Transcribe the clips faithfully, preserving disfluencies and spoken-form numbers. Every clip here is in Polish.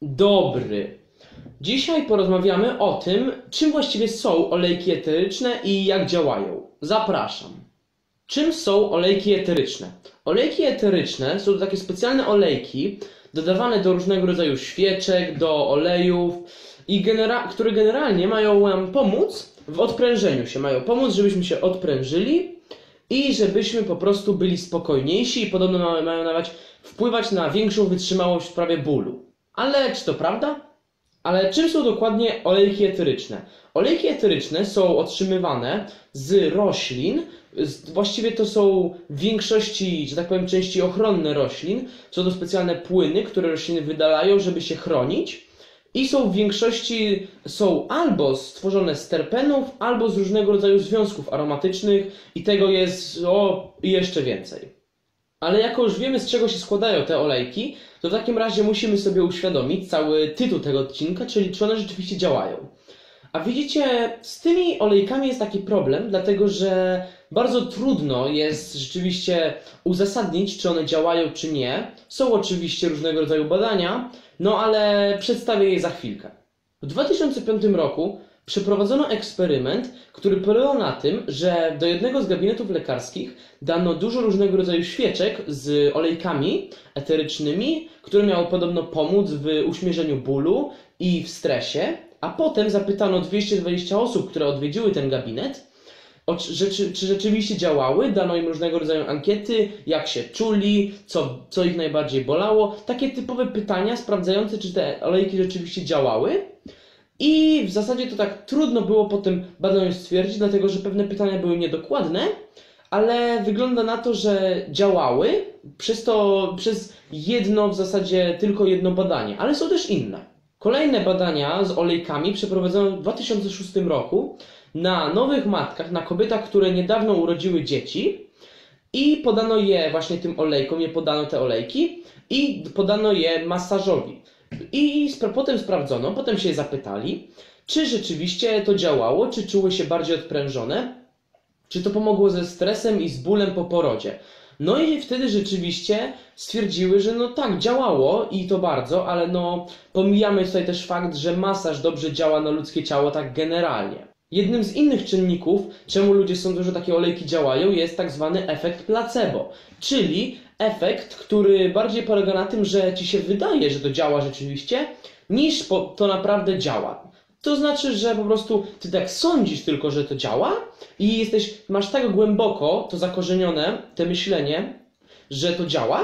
Dobry. Dzisiaj porozmawiamy o tym, czym właściwie są olejki eteryczne i jak działają. Zapraszam. Czym są olejki eteryczne? Olejki eteryczne są to takie specjalne olejki dodawane do różnego rodzaju świeczek, do olejów, i genera które generalnie mają nam pomóc w odprężeniu się. Mają pomóc, żebyśmy się odprężyli i żebyśmy po prostu byli spokojniejsi i podobno mają nawet wpływać na większą wytrzymałość w sprawie bólu. Ale czy to prawda? Ale czym są dokładnie olejki eteryczne? Olejki eteryczne są otrzymywane z roślin, właściwie to są w większości, że tak powiem, części ochronne roślin. Są to specjalne płyny, które rośliny wydalają, żeby się chronić. I są w większości są albo stworzone z terpenów, albo z różnego rodzaju związków aromatycznych i tego jest o jeszcze więcej. Ale jako już wiemy, z czego się składają te olejki, to w takim razie musimy sobie uświadomić cały tytuł tego odcinka, czyli czy one rzeczywiście działają. A widzicie, z tymi olejkami jest taki problem, dlatego że bardzo trudno jest rzeczywiście uzasadnić, czy one działają, czy nie. Są oczywiście różnego rodzaju badania, no ale przedstawię je za chwilkę. W dwa tysiące piątym roku przeprowadzono eksperyment, który polegał na tym, że do jednego z gabinetów lekarskich dano dużo różnego rodzaju świeczek z olejkami eterycznymi, które miały podobno pomóc w uśmierzeniu bólu i w stresie, a potem zapytano dwieście dwadzieścia osób, które odwiedziły ten gabinet, czy, czy rzeczywiście działały, dano im różnego rodzaju ankiety, jak się czuli, co, co ich najbardziej bolało, takie typowe pytania sprawdzające, czy te olejki rzeczywiście działały. I w zasadzie to tak trudno było po tym badaniu stwierdzić, dlatego że pewne pytania były niedokładne, ale wygląda na to, że działały przez to, przez jedno w zasadzie tylko jedno badanie, ale są też inne. Kolejne badania z olejkami przeprowadzono w dwa tysiące szóstym roku na nowych matkach, na kobietach, które niedawno urodziły dzieci i podano je właśnie tym olejkom, je podano te olejki i podano je masażowi. I spra potem sprawdzono, potem się zapytali, czy rzeczywiście to działało, czy czuły się bardziej odprężone, czy to pomogło ze stresem i z bólem po porodzie. No i wtedy rzeczywiście stwierdziły, że no tak, działało i to bardzo, ale no pomijamy tutaj też fakt, że masaż dobrze działa na ludzkie ciało tak generalnie. Jednym z innych czynników, czemu ludzie sądzą, że takie olejki działają, jest tak zwany efekt placebo, czyli efekt, który bardziej polega na tym, że ci się wydaje, że to działa rzeczywiście, niż to naprawdę działa. To znaczy, że po prostu ty tak sądzisz tylko, że to działa i jesteś, masz tak głęboko to zakorzenione, te myślenie, że to działa,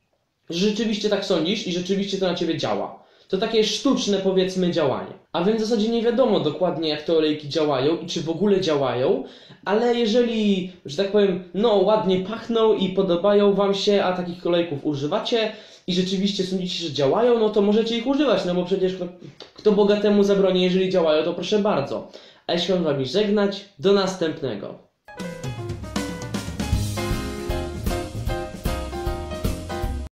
że rzeczywiście tak sądzisz i rzeczywiście to na ciebie działa. To takie sztuczne, powiedzmy, działanie. A więc w zasadzie nie wiadomo dokładnie, jak te olejki działają i czy w ogóle działają, ale jeżeli, że tak powiem, no ładnie pachną i podobają wam się, a takich olejków używacie i rzeczywiście sądzicie, że działają, no to możecie ich używać, no bo przecież kto, kto bogatemu zabroni, jeżeli działają, to proszę bardzo. A jeśli mam wami żegnać, do następnego.